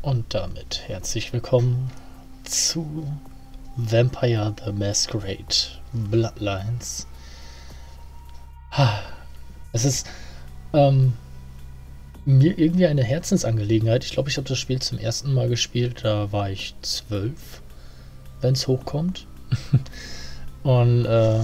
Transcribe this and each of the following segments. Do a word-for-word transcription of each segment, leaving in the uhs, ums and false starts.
Und damit herzlich willkommen zu Vampire the Masquerade Bloodlines. Es ist ähm, mir irgendwie eine Herzensangelegenheit. Ich glaube, ich habe das Spiel zum ersten Mal gespielt, da war ich zwölf, wenn es hochkommt. Und äh,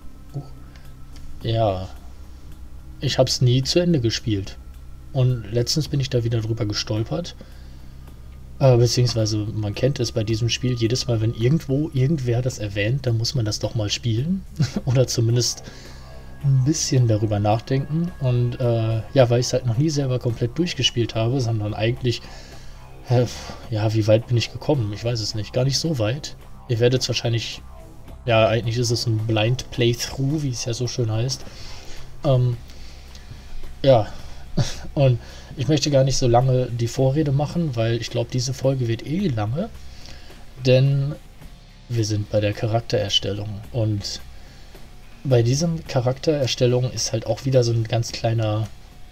ja, ich habe es nie zu Ende gespielt. Und letztens bin ich da wieder drüber gestolpert. Äh, beziehungsweise man kennt es bei diesem Spiel, jedes Mal, wenn irgendwo irgendwer das erwähnt, dann muss man das doch mal spielen. Oder zumindest ein bisschen darüber nachdenken. Und äh, ja, weil ich es halt noch nie selber komplett durchgespielt habe, sondern eigentlich, äh, ja, wie weit bin ich gekommen? Ich weiß es nicht. Gar nicht so weit. Ihr werdet es wahrscheinlich, ja, eigentlich ist es ein Blind Playthrough, wie es ja so schön heißt. Ähm, ja, und ich möchte gar nicht so lange die Vorrede machen, weil ich glaube, diese Folge wird eh lange. Denn wir sind bei der Charaktererstellung. Und bei diesem Charaktererstellung ist halt auch wieder so ein ganz kleiner,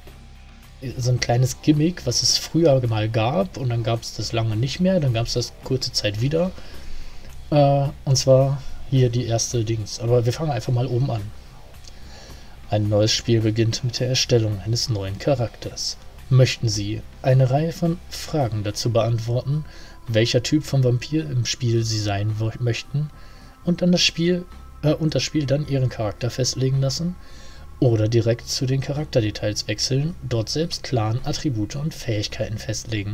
so ein kleines Gimmick, was es früher mal gab. Und dann gab es das lange nicht mehr. Dann gab es das kurze Zeit wieder. Äh, und zwar hier die erste Dings. Aber wir fangen einfach mal oben an. Ein neues Spiel beginnt mit der Erstellung eines neuen Charakters. Möchten Sie eine Reihe von Fragen dazu beantworten, welcher Typ von Vampir im Spiel Sie sein möchten, und dann das Spiel äh, und das Spiel dann Ihren Charakter festlegen lassen, oder direkt zu den Charakterdetails wechseln, dort selbst Clan, Attribute und Fähigkeiten festlegen.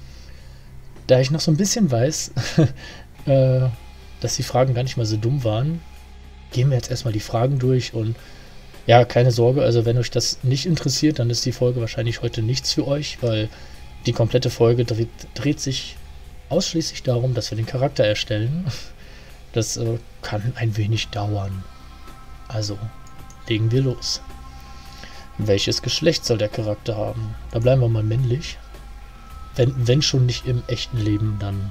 Da ich noch so ein bisschen weiß, äh, dass die Fragen gar nicht mal so dumm waren, gehen wir jetzt erstmal die Fragen durch. Und ja, keine Sorge, also wenn euch das nicht interessiert, dann ist die Folge wahrscheinlich heute nichts für euch, weil die komplette Folge dreht, dreht sich ausschließlich darum, dass wir den Charakter erstellen. Das äh, kann ein wenig dauern. Also, legen wir los. Welches Geschlecht soll der Charakter haben? Da bleiben wir mal männlich. Wenn, wenn schon nicht im echten Leben, dann.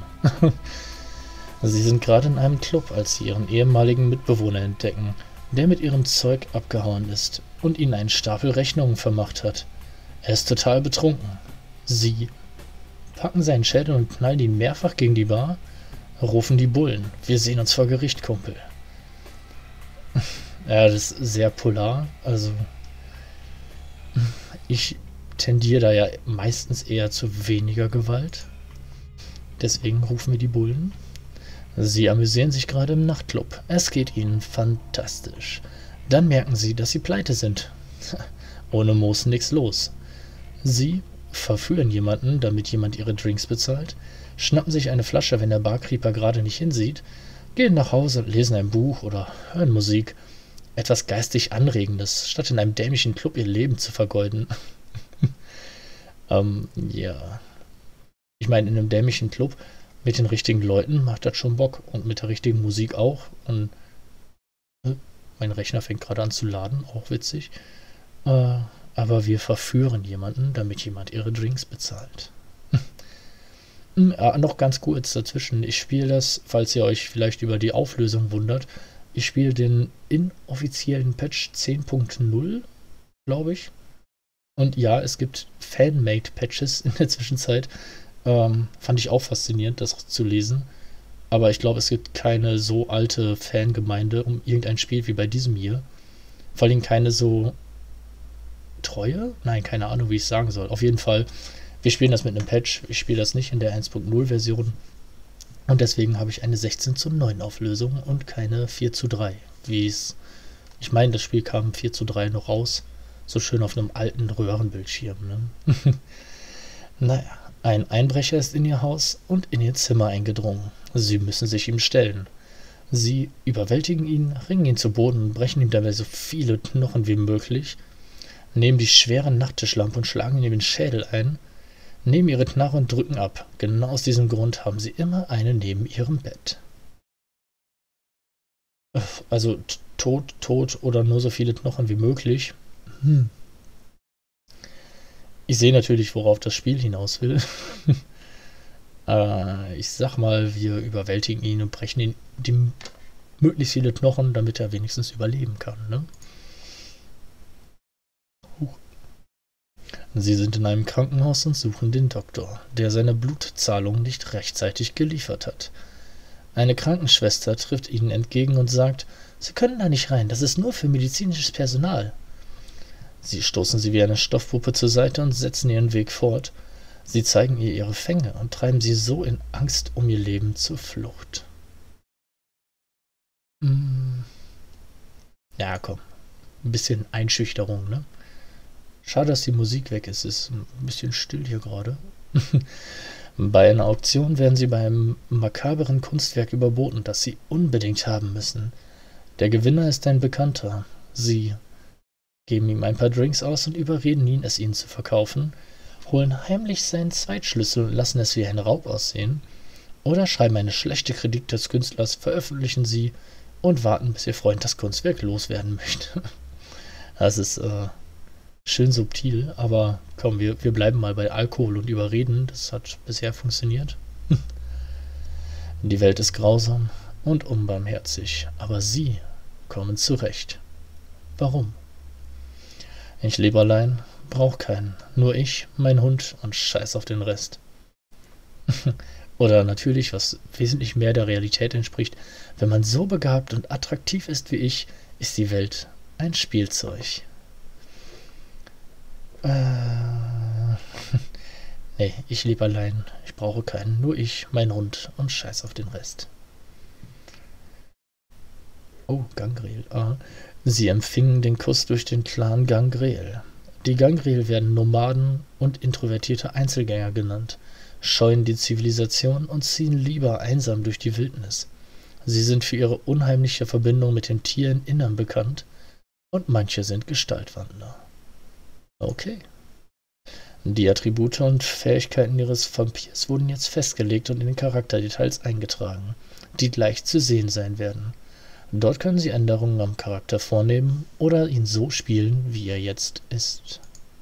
Sie sind gerade in einem Club, als sie ihren ehemaligen Mitbewohner entdecken, der mit ihrem Zeug abgehauen ist und ihnen einen Stapel Rechnungen vermacht hat. Er ist total betrunken. Sie packen seinen Schädel und knallen ihn mehrfach gegen die Bar, rufen die Bullen. Wir sehen uns vor Gericht, Kumpel. Ja, das ist sehr polar. Also, ich tendiere da ja meistens eher zu weniger Gewalt. Deswegen rufen wir die Bullen. Sie amüsieren sich gerade im Nachtclub. Es geht ihnen fantastisch. Dann merken sie, dass sie pleite sind. Ohne Moos nix los. Sie verführen jemanden, damit jemand ihre Drinks bezahlt, schnappen sich eine Flasche, wenn der Barkeeper gerade nicht hinsieht, gehen nach Hause, lesen ein Buch oder hören Musik. Etwas geistig Anregendes, statt in einem dämlichen Club ihr Leben zu vergeuden. ähm, ja. Ich meine, in einem dämlichen Club mit den richtigen Leuten macht das schon Bock und mit der richtigen Musik auch. Und äh, mein Rechner fängt gerade an zu laden, auch witzig. Äh, aber wir verführen jemanden, damit jemand ihre Drinks bezahlt. Ja, noch ganz kurz dazwischen. Ich spiele das, falls ihr euch vielleicht über die Auflösung wundert, ich spiele den inoffiziellen Patch zehn Punkt null, glaube ich. Und ja, es gibt Fan-Made-Patches in der Zwischenzeit. Ähm, fand ich auch faszinierend, das zu lesen. Aber ich glaube, es gibt keine so alte Fangemeinde um irgendein Spiel wie bei diesem hier. Vor allem keine so treue? Nein, keine Ahnung, wie ich es sagen soll. Auf jeden Fall, wir spielen das mit einem Patch. Ich spiele das nicht in der eins Punkt null Version. Und deswegen habe ich eine sechzehn zu neun Auflösung und keine vier zu drei. Wie es. Ich meine, das Spiel kam vier zu drei noch raus. So schön auf einem alten Röhrenbildschirm, ne? Naja. Ein Einbrecher ist in ihr Haus und in ihr Zimmer eingedrungen. Sie müssen sich ihm stellen. Sie überwältigen ihn, ringen ihn zu Boden und brechen ihm dabei so viele Knochen wie möglich, nehmen die schwere Nachttischlampe und schlagen ihm den Schädel ein, nehmen ihre Knarre und drücken ab. Genau aus diesem Grund haben sie immer eine neben ihrem Bett. Also tot, tot oder nur so viele Knochen wie möglich. Hm. Ich sehe natürlich, worauf das Spiel hinaus will. äh, ich sag mal, wir überwältigen ihn und brechen ihn die möglichst viele Knochen, damit er wenigstens überleben kann. Ne? Sie sind in einem Krankenhaus und suchen den Doktor, der seine Blutzahlung nicht rechtzeitig geliefert hat. Eine Krankenschwester trifft ihnen entgegen und sagt, Sie können da nicht rein, das ist nur für medizinisches Personal. Sie stoßen sie wie eine Stoffpuppe zur Seite und setzen ihren Weg fort. Sie zeigen ihr ihre Fänge und treiben sie so in Angst um ihr Leben zur Flucht. Hm. Ja, komm. Ein bisschen Einschüchterung, ne? Schade, dass die Musik weg ist. Es ist ein bisschen still hier gerade. Bei einer Auktion werden sie beim makaberen Kunstwerk überboten, das sie unbedingt haben müssen. Der Gewinner ist ein Bekannter. Sie geben ihm ein paar Drinks aus und überreden ihn, es ihnen zu verkaufen, holen heimlich seinen Zweitschlüssel und lassen es wie ein Raub aussehen, oder schreiben eine schlechte Kritik des Künstlers, veröffentlichen sie und warten, bis ihr Freund das Kunstwerk loswerden möchte. Das ist äh, schön subtil, aber komm, wir, wir bleiben mal bei Alkohol und Überreden. Das hat bisher funktioniert. Die Welt ist grausam und unbarmherzig, aber sie kommen zurecht. Warum? Ich lebe allein, brauch keinen. Nur ich, mein Hund und scheiß auf den Rest. Oder natürlich, was wesentlich mehr der Realität entspricht, wenn man so begabt und attraktiv ist wie ich, ist die Welt ein Spielzeug. Äh, nee, ich lebe allein. Ich brauche keinen. Nur ich, mein Hund und scheiß auf den Rest. Oh, Gangrel. Ah. Sie empfingen den Kuss durch den Clan Gangrel. Die Gangrel werden Nomaden und introvertierte Einzelgänger genannt, scheuen die Zivilisation und ziehen lieber einsam durch die Wildnis. Sie sind für ihre unheimliche Verbindung mit dem Tiereninnern bekannt und manche sind Gestaltwandler. Okay. Die Attribute und Fähigkeiten ihres Vampirs wurden jetzt festgelegt und in den Charakterdetails eingetragen, die leicht zu sehen sein werden. Dort können Sie Änderungen am Charakter vornehmen oder ihn so spielen, wie er jetzt ist.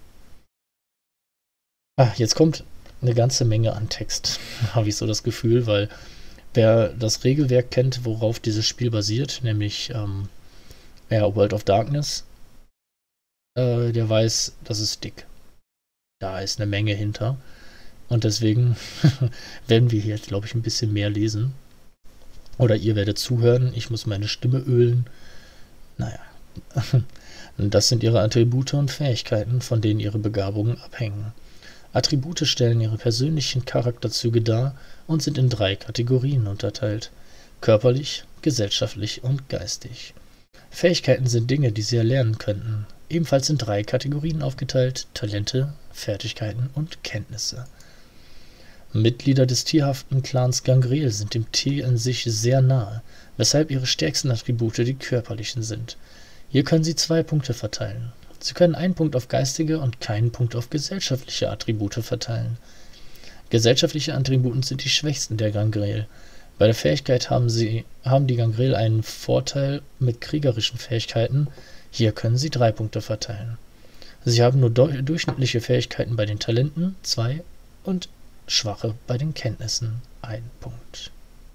Ah, jetzt kommt eine ganze Menge an Text, habe ich so das Gefühl, weil wer das Regelwerk kennt, worauf dieses Spiel basiert, nämlich ähm, ja, World of Darkness, äh, der weiß, das ist dick. Da ist eine Menge hinter und deswegen werden wir hier, glaube ich, ein bisschen mehr lesen. Oder ihr werdet zuhören, ich muss meine Stimme ölen. Naja, das sind ihre Attribute und Fähigkeiten, von denen ihre Begabungen abhängen. Attribute stellen ihre persönlichen Charakterzüge dar und sind in drei Kategorien unterteilt: körperlich, gesellschaftlich und geistig. Fähigkeiten sind Dinge, die sie erlernen könnten, ebenfalls in drei Kategorien aufgeteilt: Talente, Fertigkeiten und Kenntnisse. Mitglieder des tierhaften Clans Gangrel sind dem Tier in sich sehr nahe, weshalb ihre stärksten Attribute die körperlichen sind. Hier können sie zwei Punkte verteilen. Sie können einen Punkt auf geistige und keinen Punkt auf gesellschaftliche Attribute verteilen. Gesellschaftliche Attribute sind die schwächsten der Gangrel. Bei der Fähigkeit haben, sie, haben die Gangrel einen Vorteil mit kriegerischen Fähigkeiten. Hier können sie drei Punkte verteilen. Sie haben nur durchschnittliche Fähigkeiten bei den Talenten, zwei, und schwache bei den Kenntnissen, ein Punkt.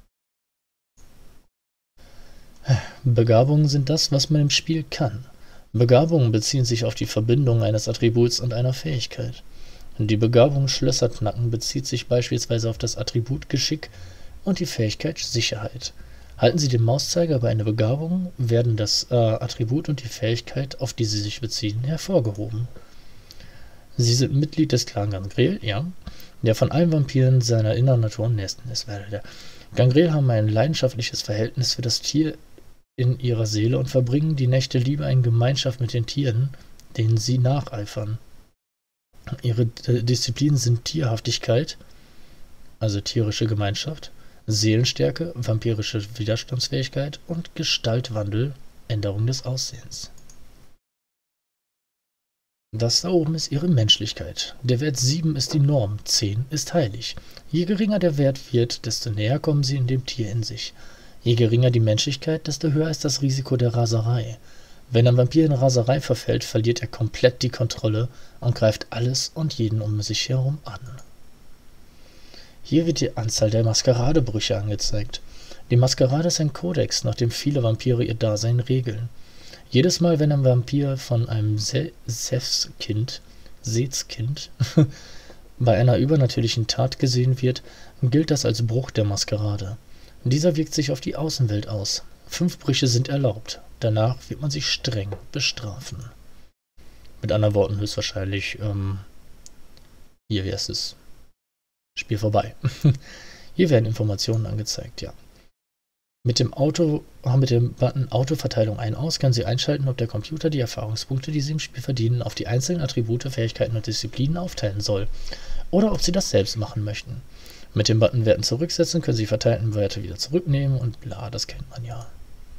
Begabungen sind das, was man im Spiel kann. Begabungen beziehen sich auf die Verbindung eines Attributs und einer Fähigkeit. Die Begabung Schlösserknacken bezieht sich beispielsweise auf das Attribut Geschick und die Fähigkeit Sicherheit. Halten Sie den Mauszeiger bei einer Begabung, werden das äh, Attribut und die Fähigkeit, auf die sie sich beziehen, hervorgehoben. Sie sind Mitglied des Clan Gangrel, ja, der von allen Vampiren seiner inneren Natur am nächsten ist. Gangrel haben ein leidenschaftliches Verhältnis für das Tier in ihrer Seele und verbringen die Nächte lieber in Gemeinschaft mit den Tieren, denen sie nacheifern. Ihre D Disziplinen sind Tierhaftigkeit, also tierische Gemeinschaft, Seelenstärke, vampirische Widerstandsfähigkeit und Gestaltwandel, Änderung des Aussehens. Das da oben ist ihre Menschlichkeit. Der Wert sieben ist die Norm, zehn ist heilig. Je geringer der Wert wird, desto näher kommen sie in dem Tier in sich. Je geringer die Menschlichkeit, desto höher ist das Risiko der Raserei. Wenn ein Vampir in Raserei verfällt, verliert er komplett die Kontrolle und greift alles und jeden um sich herum an. Hier wird die Anzahl der Maskeradebrüche angezeigt. Die Maskerade ist ein Kodex, nach dem viele Vampire ihr Dasein regeln. Jedes Mal, wenn ein Vampir von einem Sefs-Kind Seetskind bei einer übernatürlichen Tat gesehen wird, gilt das als Bruch der Maskerade. Dieser wirkt sich auf die Außenwelt aus. Fünf Brüche sind erlaubt. Danach wird man sich streng bestrafen. Mit anderen Worten höchstwahrscheinlich, ähm, hier, wie heißt es? Spiel vorbei. Hier werden Informationen angezeigt, ja. Mit dem Auto, mit dem Button Autoverteilung ein aus kann sie einschalten, ob der Computer die Erfahrungspunkte, die sie im Spiel verdienen, auf die einzelnen Attribute, Fähigkeiten und Disziplinen aufteilen soll. Oder ob sie das selbst machen möchten. Mit dem Button Werten zurücksetzen können sie verteilten Werte wieder zurücknehmen und bla, das kennt man ja.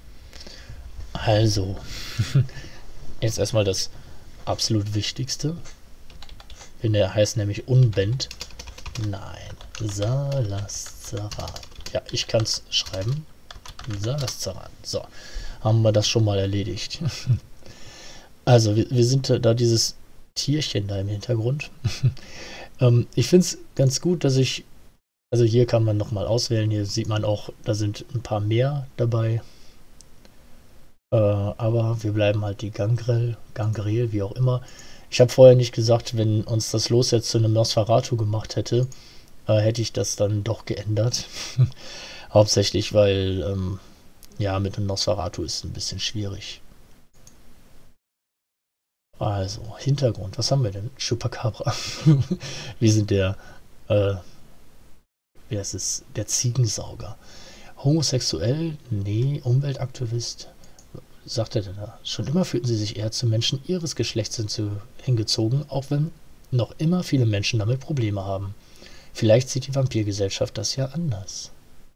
Also, jetzt erstmal das absolut Wichtigste. Wenn der heißt nämlich Unbent. Nein, Salazaran. Ja, ich kann es schreiben. Salazaran. So, haben wir das schon mal erledigt. Also, wir, wir sind da dieses Tierchen da im Hintergrund. ähm, ich finde es ganz gut, dass ich, also hier kann man nochmal auswählen, hier sieht man auch, da sind ein paar mehr dabei. Äh, aber wir bleiben halt die Gangrel, Gangrel, wie auch immer. Ich habe vorher nicht gesagt, wenn uns das Los jetzt zu einem Nosferatu gemacht hätte, äh, hätte ich das dann doch geändert. Hauptsächlich, weil, ähm, ja, mit einem Nosferatu ist es ein bisschen schwierig. Also, Hintergrund, was haben wir denn? Chupacabra. Wir sind der, äh, wie heißt es, der Ziegensauger. Homosexuell? Nee, Umweltaktivist. Sagt er denn da? Schon immer fühlten sie sich eher zu Menschen ihres Geschlechts hingezogen, auch wenn noch immer viele Menschen damit Probleme haben. Vielleicht sieht die Vampirgesellschaft das ja anders.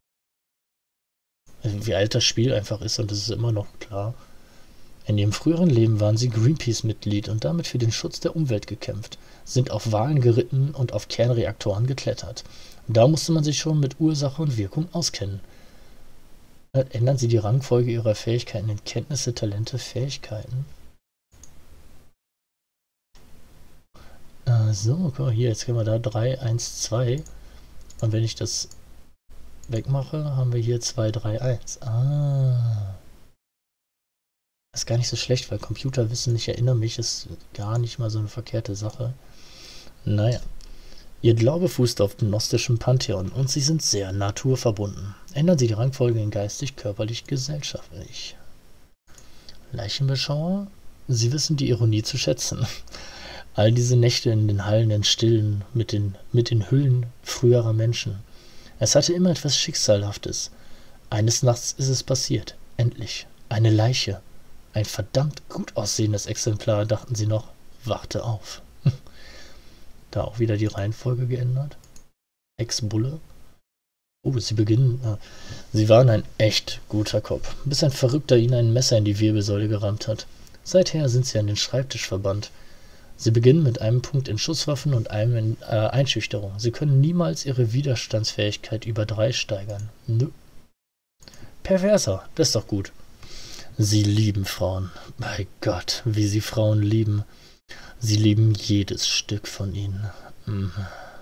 Wie alt das Spiel einfach ist, und das ist immer noch klar. In ihrem früheren Leben waren sie Greenpeace-Mitglied und damit für den Schutz der Umwelt gekämpft, sind auf Walen geritten und auf Kernreaktoren geklettert. Da musste man sich schon mit Ursache und Wirkung auskennen. Ändern Sie die Rangfolge Ihrer Fähigkeiten in Kenntnisse, Talente, Fähigkeiten. Äh, so, guck mal hier, jetzt können wir da drei, eins, zwei. Und wenn ich das wegmache, haben wir hier zwei, drei, eins. Ah. Das ist gar nicht so schlecht, weil Computerwissen, ich erinnere mich, ist gar nicht mal so eine verkehrte Sache. Naja. Ihr Glaube fußt auf gnostischem Pantheon und sie sind sehr naturverbunden. Ändern Sie die Rangfolge in geistig, körperlich, gesellschaftlich. Leichenbeschauer? Sie wissen die Ironie zu schätzen. All diese Nächte in den hallenden Stillen mit den, mit den Hüllen früherer Menschen. Es hatte immer etwas Schicksalhaftes. Eines Nachts ist es passiert. Endlich. Eine Leiche. Ein verdammt gut aussehendes Exemplar, dachten sie noch. Wachte auf. Da auch wieder die Reihenfolge geändert. Ex-Bulle. Oh, sie beginnen. Ah, sie waren ein echt guter Kopf, bis ein Verrückter ihnen ein Messer in die Wirbelsäule gerammt hat. Seither sind sie an den Schreibtisch verbannt. Sie beginnen mit einem Punkt in Schusswaffen und einem in äh, Einschüchterung. Sie können niemals ihre Widerstandsfähigkeit über drei steigern. Nö. Perverser, das ist doch gut. Sie lieben Frauen. Bei Gott, wie sie Frauen lieben. Sie lieben jedes Stück von ihnen. Hm.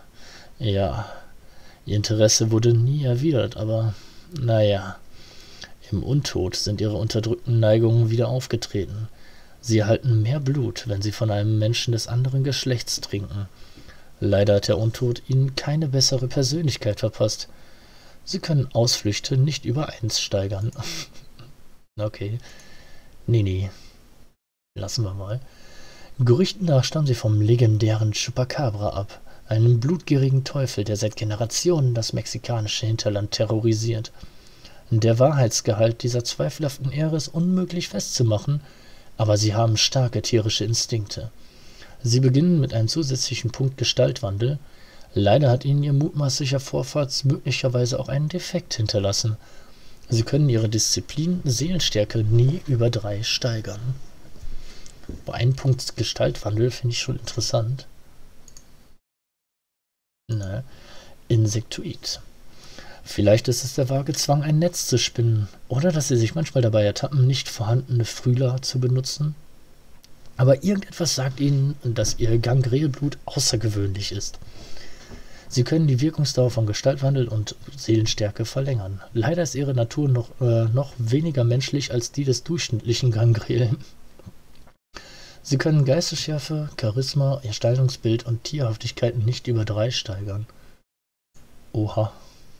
Ja, ihr Interesse wurde nie erwidert, aber naja, im Untod sind ihre unterdrückten Neigungen wieder aufgetreten. Sie erhalten mehr Blut, wenn sie von einem Menschen des anderen Geschlechts trinken. Leider hat der Untod ihnen keine bessere Persönlichkeit verpasst. Sie können Ausflüchte nicht über eins steigern. Okay. Nee, nee. Lassen wir mal. Gerüchten nach stammen sie vom legendären Chupacabra ab, einem blutgierigen Teufel, der seit Generationen das mexikanische Hinterland terrorisiert. Der Wahrheitsgehalt dieser zweifelhaften Ehre ist unmöglich festzumachen, aber sie haben starke tierische Instinkte. Sie beginnen mit einem zusätzlichen Punkt Gestaltwandel. Leider hat ihnen ihr mutmaßlicher Vorfahrt möglicherweise auch einen Defekt hinterlassen. Sie können ihre Disziplin, Seelenstärke nie über drei steigern. Bei einem Punkt Gestaltwandel finde ich schon interessant. Ne. Insektoid. Vielleicht ist es der vage Zwang, ein Netz zu spinnen, oder dass sie sich manchmal dabei ertappen, nicht vorhandene Frühler zu benutzen. Aber irgendetwas sagt ihnen, dass ihr Gangrelblut außergewöhnlich ist. Sie können die Wirkungsdauer von Gestaltwandel und Seelenstärke verlängern. Leider ist ihre Natur noch, äh, noch weniger menschlich als die des durchschnittlichen Gangrel. Sie können Geistesschärfe, Charisma, Erscheinungsbild und Tierhaftigkeit nicht über drei steigern. Oha.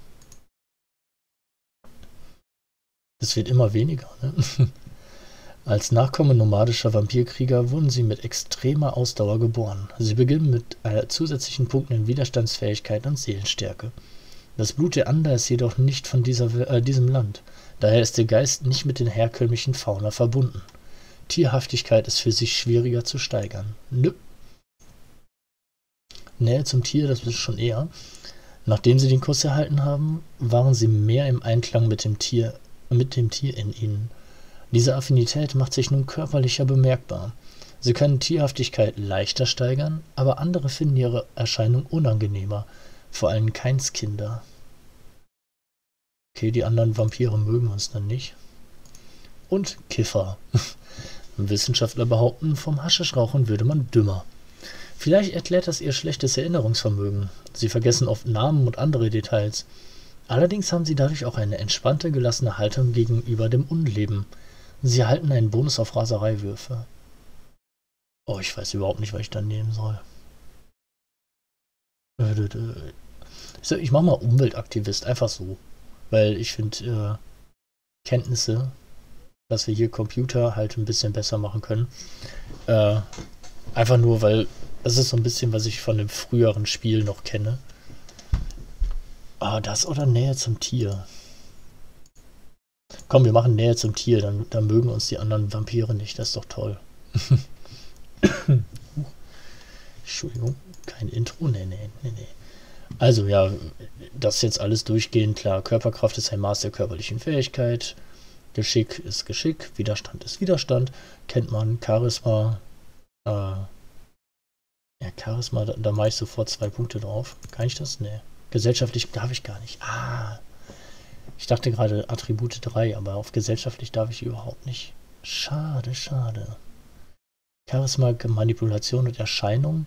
Das wird immer weniger, ne? Als Nachkommen nomadischer Vampirkrieger wurden sie mit extremer Ausdauer geboren. Sie beginnen mit äh, zusätzlichen Punkten in Widerstandsfähigkeit und Seelenstärke. Das Blut der Ander ist jedoch nicht von dieser, äh, diesem Land. Daher ist der Geist nicht mit den herkömmlichen Fauna verbunden. Tierhaftigkeit ist für sich schwieriger zu steigern. Nö. Nähe zum Tier, das ist schon eher. Nachdem sie den Kuss erhalten haben, waren sie mehr im Einklang mit dem Tier, mit dem Tier in ihnen. Diese Affinität macht sich nun körperlicher bemerkbar. Sie können Tierhaftigkeit leichter steigern, aber andere finden ihre Erscheinung unangenehmer, vor allem Keinskinder. Okay, die anderen Vampire mögen uns dann nicht. Und Kiffer. Wissenschaftler behaupten, vom Haschischrauchen würde man dümmer. Vielleicht erklärt das ihr schlechtes Erinnerungsvermögen. Sie vergessen oft Namen und andere Details. Allerdings haben sie dadurch auch eine entspannte, gelassene Haltung gegenüber dem Unleben. Sie erhalten einen Bonus auf Rasereiwürfe. Oh, ich weiß überhaupt nicht, was ich dann nehmen soll. Ich mach mal Umweltaktivist, einfach so. Weil ich finde äh, Kenntnisse, dass wir hier Computer halt ein bisschen besser machen können. Äh, einfach nur, weil das ist so ein bisschen, was ich von dem früheren Spiel noch kenne. Ah, das oder Nähe zum Tier? Komm, wir machen Nähe zum Tier, dann, dann mögen uns die anderen Vampire nicht. Das ist doch toll. Entschuldigung, kein Intro? Nee, nee, nee, nee. Also ja, das ist jetzt alles durchgehend klar. Körperkraft ist ein Maß der körperlichen Fähigkeit. Geschick ist Geschick. Widerstand ist Widerstand. Kennt man. Charisma. Äh, ja, Charisma, da, da mache ich sofort zwei Punkte drauf. Kann ich das? Nee. Gesellschaftlich darf ich gar nicht. Ah. Ich dachte gerade Attribute drei, aber auf gesellschaftlich darf ich überhaupt nicht. Schade, schade. Charisma, Manipulation und Erscheinung.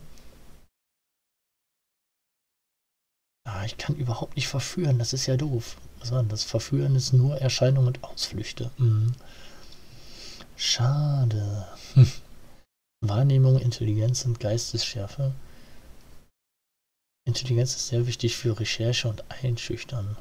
Ah, ich kann überhaupt nicht verführen, das ist ja doof. Was war denn das? Verführen ist nur Erscheinung und Ausflüchte. Hm. Schade. Hm. Wahrnehmung, Intelligenz und Geistesschärfe. Intelligenz ist sehr wichtig für Recherche und Einschüchtern.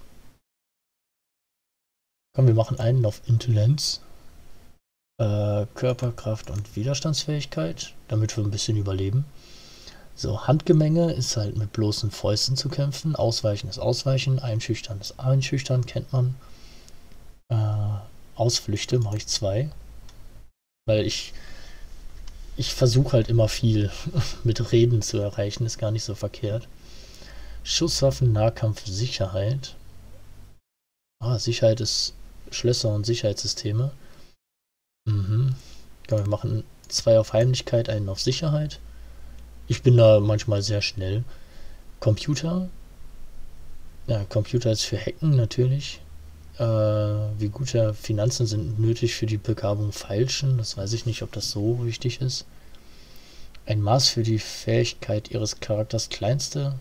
Komm, wir machen einen auf Intelligenz. Äh, Körperkraft und Widerstandsfähigkeit, damit wir ein bisschen überleben. So, Handgemenge ist halt mit bloßen Fäusten zu kämpfen. Ausweichen ist Ausweichen. Einschüchtern ist Einschüchtern, kennt man. Äh, Ausflüchte mache ich zwei. Weil ich ich versuche halt immer viel mit Reden zu erreichen. Ist gar nicht so verkehrt. Schusswaffen, Nahkampf, Sicherheit. Ah, Sicherheit ist Schlösser und Sicherheitssysteme. Mhm. Ja, wir machen zwei auf Heimlichkeit, einen auf Sicherheit. Ich bin da manchmal sehr schnell. Computer. Ja, Computer ist für Hacken natürlich. Äh, wie gute Finanzen sind nötig für die Begabung Feilschen. Das weiß ich nicht, ob das so wichtig ist. Ein Maß für die Fähigkeit ihres Charakters kleinste.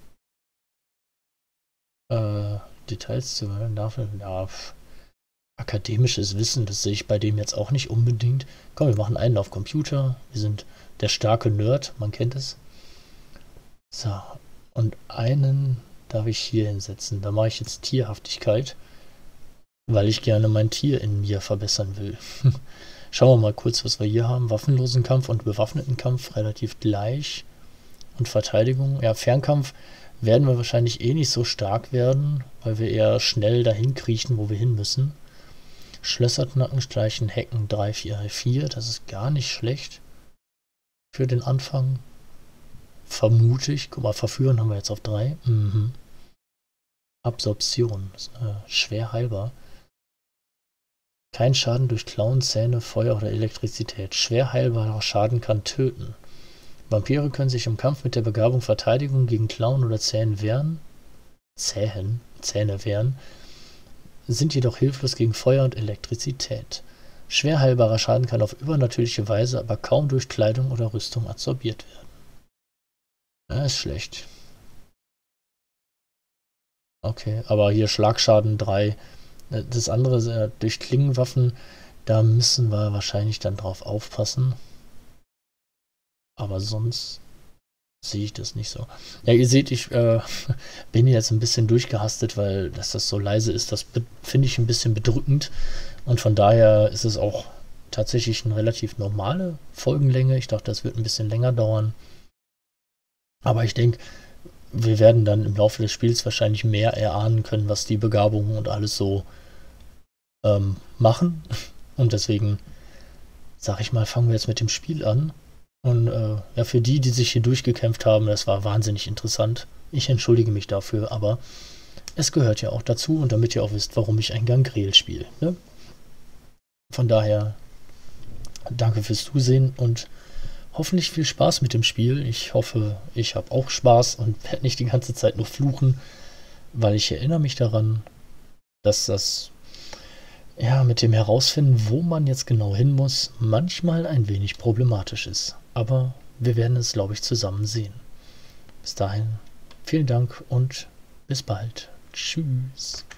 Äh, Details zu dafür. Ja, akademisches Wissen, das sehe ich bei dem jetzt auch nicht unbedingt. Komm, wir machen einen auf Computer. Wir sind der starke Nerd, man kennt es. So, und einen darf ich hier hinsetzen. Da mache ich jetzt Tierhaftigkeit, weil ich gerne mein Tier in mir verbessern will. Schauen wir mal kurz, was wir hier haben. Waffenlosen Kampf und bewaffneten Kampf relativ gleich. Und Verteidigung. Ja, Fernkampf werden wir wahrscheinlich eh nicht so stark werden, weil wir eher schnell dahin kriechen, wo wir hin müssen. Schlösser knacken, streichen, hacken, drei, vier, vier. Das ist gar nicht schlecht für den Anfang. Vermute ich. Guck mal, verführen haben wir jetzt auf drei. Mhm. Absorption. Ist, äh, schwer heilbar. Kein Schaden durch Klauen, Zähne, Feuer oder Elektrizität. Schwer heilbarer Schaden kann töten. Vampire können sich im Kampf mit der Begabung Verteidigung gegen Klauen oder Zähnen wehren. Zähnen, Zähne wehren. Sind jedoch hilflos gegen Feuer und Elektrizität. Schwer heilbarer Schaden kann auf übernatürliche Weise, aber kaum durch Kleidung oder Rüstung absorbiert werden. Das ist schlecht. Okay, aber hier Schlagschaden drei. Das andere durch Klingenwaffen, da müssen wir wahrscheinlich dann drauf aufpassen. Aber sonst sehe ich das nicht so. Ja, ihr seht, ich äh, bin jetzt ein bisschen durchgehastet, weil dass das so leise ist, das finde ich ein bisschen bedrückend. Und von daher ist es auch tatsächlich eine relativ normale Folgenlänge. Ich dachte, das wird ein bisschen länger dauern. Aber ich denke, wir werden dann im Laufe des Spiels wahrscheinlich mehr erahnen können, was die Begabungen und alles so ähm, machen. Und deswegen, sag ich mal, fangen wir jetzt mit dem Spiel an. Und äh, ja, für die, die sich hier durchgekämpft haben, das war wahnsinnig interessant. Ich entschuldige mich dafür, aber es gehört ja auch dazu und damit ihr auch wisst, warum ich ein Gangrel spiele. Ne? Von daher, danke fürs Zusehen und hoffentlich viel Spaß mit dem Spiel. Ich hoffe, ich habe auch Spaß und werde nicht die ganze Zeit nur fluchen, weil ich erinnere mich daran, dass das ja mit dem Herausfinden, wo man jetzt genau hin muss, manchmal ein wenig problematisch ist. Aber wir werden es, glaube ich, zusammen sehen. Bis dahin, vielen Dank und bis bald. Tschüss.